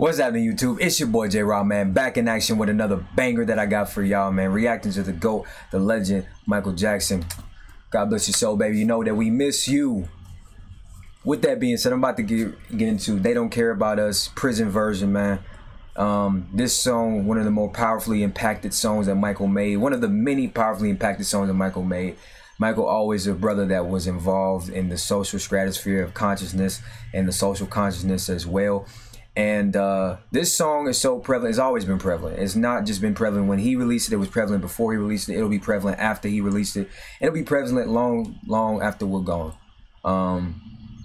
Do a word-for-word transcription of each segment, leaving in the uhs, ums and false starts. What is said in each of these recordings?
What's happening, YouTube? It's your boy J Rob, man, back in action with another banger that I got for y'all, man. Reacting to the GOAT, the legend, Michael Jackson. God bless your soul, baby. You know that we miss you. With that being said, I'm about to get, get into They Don't Care About Us, prison version, man. Um, this song, one of the more powerfully impacted songs that Michael made. One of the many powerfully impacted songs that Michael made. Michael always a brother that was involved in the social stratosphere of consciousness and the social consciousness as well. And uh, this song is so prevalent. It's always been prevalent. It's not just been prevalent when he released it. It was prevalent before he released it. It'll be prevalent after he released it. It'll be prevalent long, long after we're gone. Um,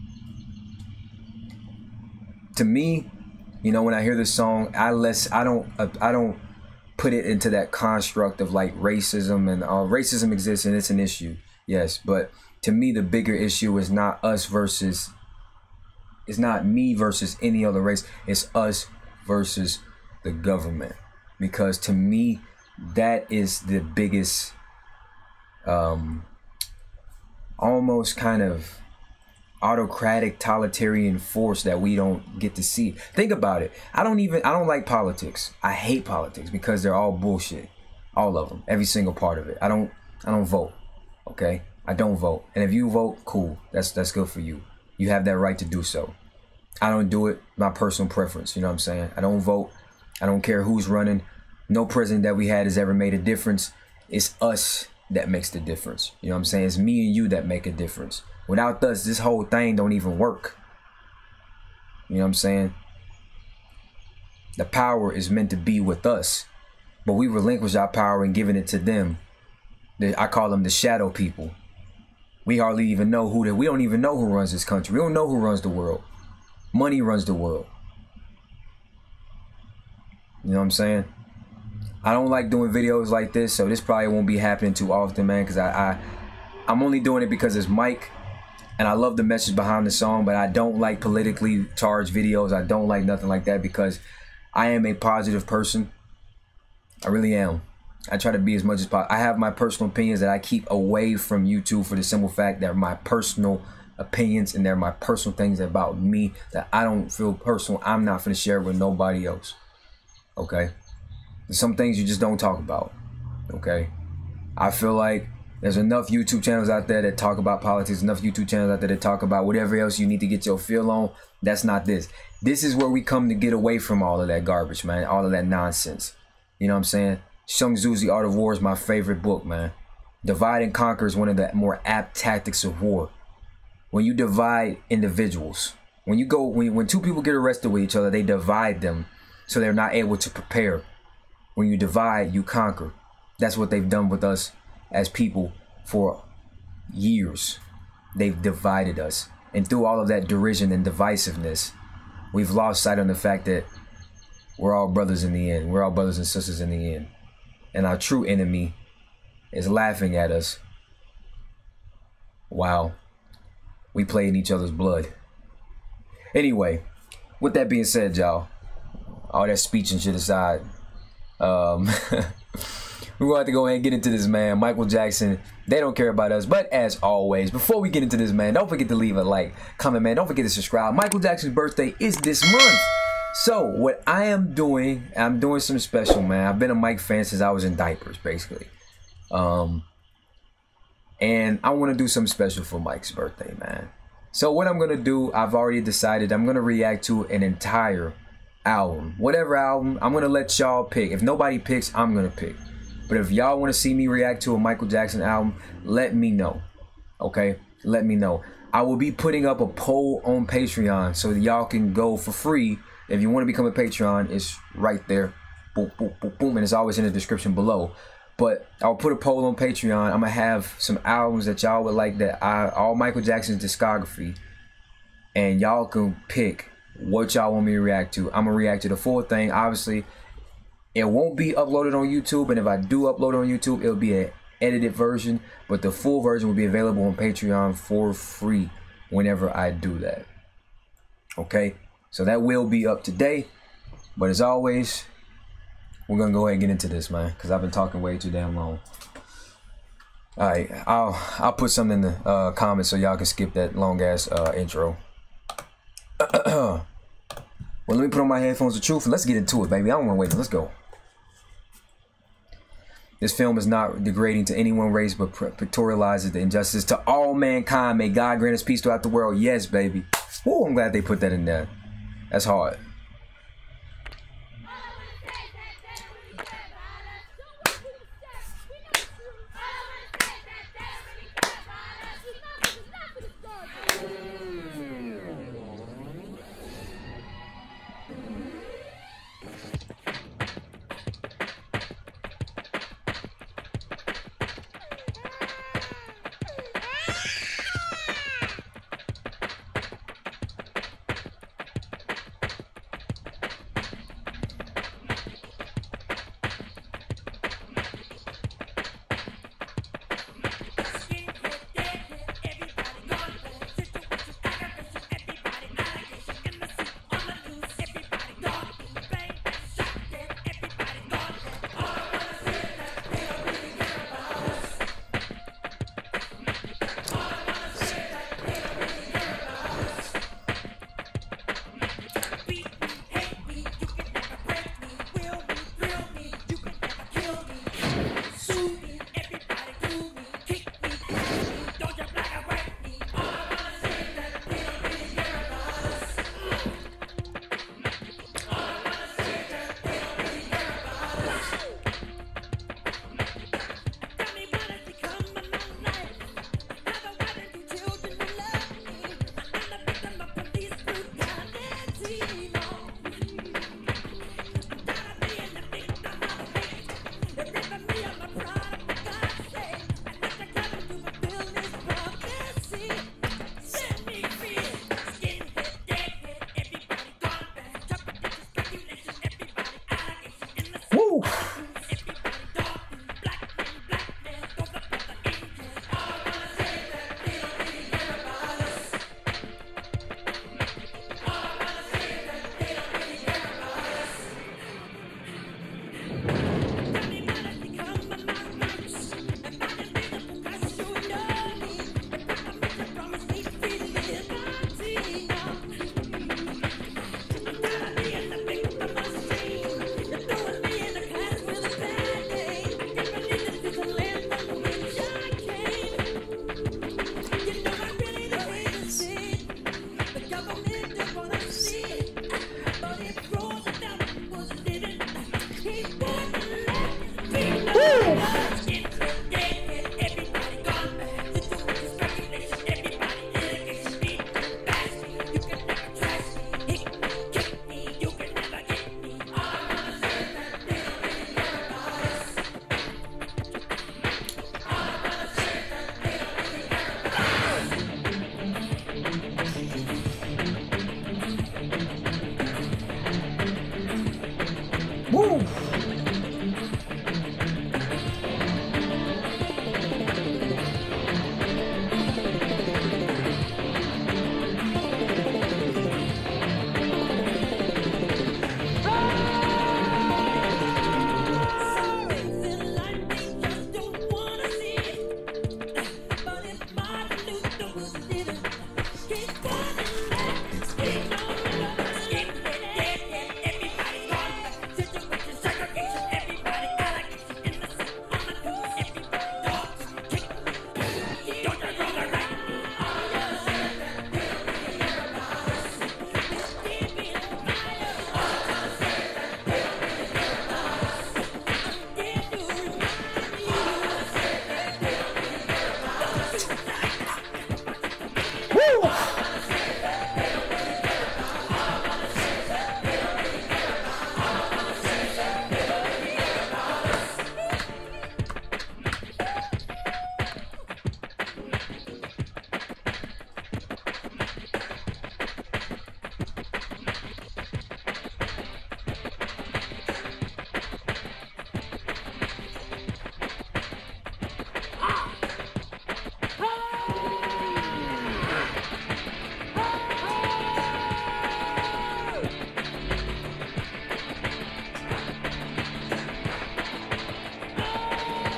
to me, you know, when I hear this song, I less I don't I don't put it into that construct of like racism, and uh, racism exists and it's an issue, yes. But to me, the bigger issue is not us versus. It's not me versus any other race. It's us versus the government. Because to me, that is the biggest, um, almost kind of autocratic, totalitarian force that we don't get to see. Think about it. I don't even, I don't like politics. I hate politics because they're all bullshit. All of them. Every single part of it. I don't, I don't vote. Okay? I don't vote. And if you vote, cool. That's, that's good for you. You have that right to do so. I don't do it by personal preference. You know what I'm saying? I don't vote. I don't care who's running. No president that we had has ever made a difference. It's us that makes the difference. You know what I'm saying? It's me and you that make a difference. Without us, this whole thing don't even work. You know what I'm saying? The power is meant to be with us, but we relinquish our power and giving it to them. I call them the shadow people. We hardly even know who they, we don't even know who runs this country. We don't know who runs the world. Money runs the world. You know what I'm saying? I don't like doing videos like this, so this probably won't be happening too often, man, because I, I, I'm only doing it because it's Mike, and I love the message behind the song, but I don't like politically charged videos. I don't like nothing like that because I am a positive person. I really am. I try to be as much as possible. I have my personal opinions that I keep away from YouTube for the simple fact that my personal opinions and they're my personal things about me that I don't feel personal. I'm not going to share with nobody else. Okay? There's some things you just don't talk about. Okay? I feel like there's enough YouTube channels out there that talk about politics, enough YouTube channels out there that talk about whatever else you need to get your feel on. That's not this. This is where we come to get away from all of that garbage, man. All of that nonsense. You know what I'm saying? Sun Tzu's The Art of War is my favorite book, man. Divide and conquer is one of the more apt tactics of war. When you divide individuals, when you go, when, when two people get arrested with each other, they divide them so they're not able to prepare. When you divide, you conquer. That's what they've done with us as people for years. They've divided us. And through all of that derision and divisiveness, we've lost sight on the fact that we're all brothers in the end. We're all brothers and sisters in the end. And our true enemy is laughing at us while we play in each other's blood. Anyway, with that being said, y'all, all that speech and shit aside, um, we're going to have to go ahead and get into this, man. Michael Jackson, They Don't Care About Us. But as always, before we get into this, man, don't forget to leave a like, comment, man. Don't forget to subscribe. Michael Jackson's birthday is this month. So what I am doing, I'm doing something special, man. I've been a Mike fan since I was in diapers, basically. Um, and I want to do something special for Mike's birthday, man. So what I'm going to do, I've already decided I'm going to react to an entire album. Whatever album, I'm going to let y'all pick. If nobody picks, I'm going to pick. But if y'all want to see me react to a Michael Jackson album, let me know. Okay? Let me know. I will be putting up a poll on Patreon so that y'all can go for free. If you want to become a Patreon, it's right there. Boom, boom, boom, boom. And it's always in the description below. But I'll put a poll on Patreon. I'm going to have some albums that y'all would like, that I, all Michael Jackson's discography. And y'all can pick what y'all want me to react to. I'm going to react to the full thing. Obviously, it won't be uploaded on YouTube. And if I do upload it on YouTube, it'll be an edited version. But the full version will be available on Patreon for free whenever I do that. Okay? So that will be up today, but as always, we're gonna go ahead and get into this, man, because I've been talking way too damn long. All right, I'll I'll put something in the uh, comments so y'all can skip that long ass uh, intro. Well, let me put on my headphones of truth and let's get into it, baby. I don't want to wait. Let's go. This film is not degrading to any one race, but pictorializes the injustice to all mankind. May God grant us peace throughout the world. Yes, baby. Woo, I'm glad they put that in there. That's hard.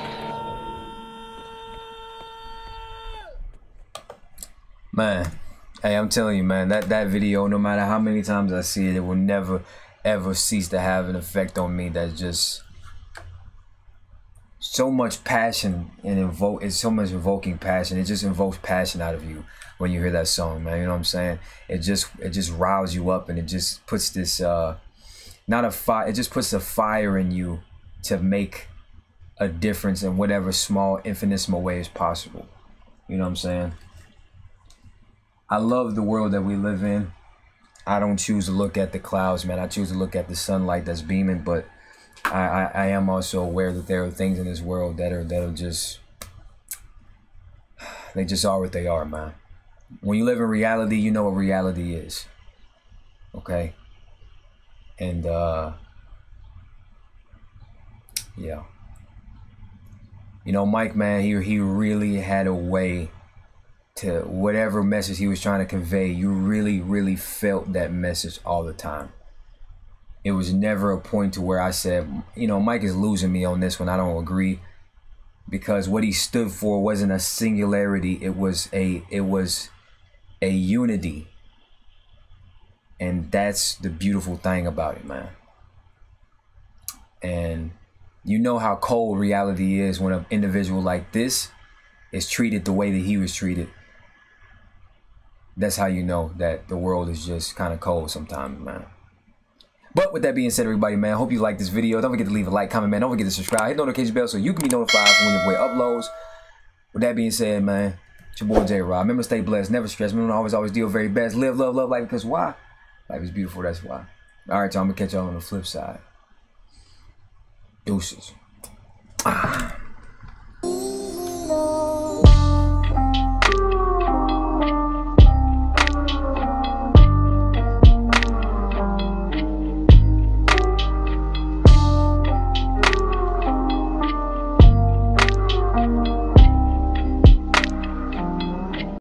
Man, Hey, I'm telling you, man, that, that video, no matter how many times I see it, it will never, ever cease to have an effect on me that's just so much passion and invoke. It's so much invoking passion. It just invokes passion out of you when you hear that song, man. You know what I'm saying? It just, it just riles you up, and it just puts this, uh, not a fire, it just puts a fire in you to make a difference in whatever small, infinitesimal way is possible. You know what I'm saying? I love the world that we live in. I don't choose to look at the clouds, man. I choose to look at the sunlight that's beaming, but I, I, I am also aware that there are things in this world that are that are just, they just are what they are, man. When you live in reality, you know what reality is. Okay? And uh yeah. You know, Mike, man, he he really had a way to whatever message he was trying to convey. You really, really felt that message all the time. It was never a point to where I said, you know, Mike is losing me on this one. I don't agree, because what he stood for wasn't a singularity. It was a it was a unity, and that's the beautiful thing about it, man. And you know how cold reality is when an individual like this is treated the way that he was treated. That's how you know that the world is just kind of cold sometimes, man. But with that being said, everybody, man, I hope you like this video. Don't forget to leave a like, comment, man. Don't forget to subscribe. Hit the notification bell so you can be notified when your boy uploads. With that being said, man, it's your boy J-Rob. Remember, stay blessed, never stress. Remember, always, always do your very best. Live, love, love life, because why? Life is beautiful, that's why. All right, y'all, I'm going to catch y'all on the flip side. Deuces. Ah.